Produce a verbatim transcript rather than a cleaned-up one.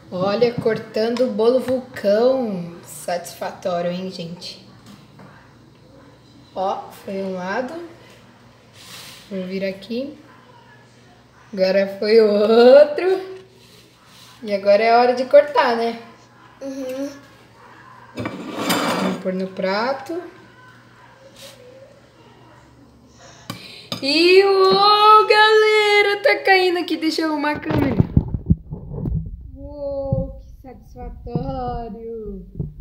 Olha, cortando o bolo vulcão. Satisfatório, hein, gente? Ó, foi um lado. Vou vir aqui. Agora foi o outro. E agora é a hora de cortar, né? Uhum. Vou pôr no prato. E uou, galera, tá caindo aqui. Deixa eu arrumar a câmera. Uou, que satisfatório.